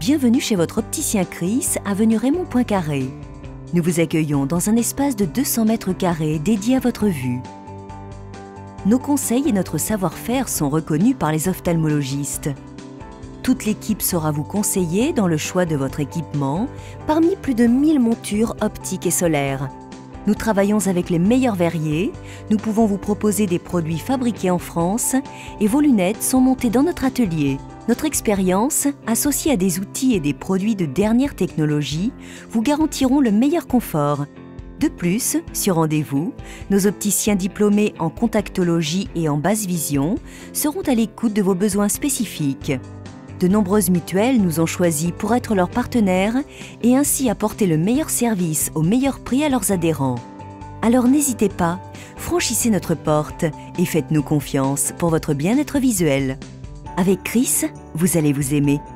Bienvenue chez votre opticien Chris, avenue Raymond Poincaré. Nous vous accueillons dans un espace de 200 mètres carrés dédié à votre vue. Nos conseils et notre savoir-faire sont reconnus par les ophtalmologistes. Toute l'équipe saura vous conseiller dans le choix de votre équipement parmi plus de 1000 montures optiques et solaires. Nous travaillons avec les meilleurs verriers, nous pouvons vous proposer des produits fabriqués en France et vos lunettes sont montées dans notre atelier. Notre expérience, associée à des outils et des produits de dernière technologie, vous garantiront le meilleur confort. De plus, sur rendez-vous, nos opticiens diplômés en contactologie et en basse vision seront à l'écoute de vos besoins spécifiques. De nombreuses mutuelles nous ont choisis pour être leurs partenaires et ainsi apporter le meilleur service au meilleur prix à leurs adhérents. Alors n'hésitez pas, franchissez notre porte et faites-nous confiance pour votre bien-être visuel. Avec Chris, vous allez vous aimer.